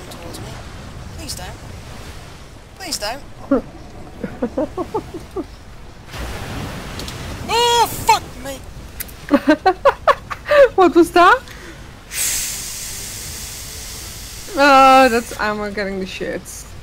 come towards me. Please don't. Please don't. Oh, fuck me! What was that? Oh, that's ammo getting the shits.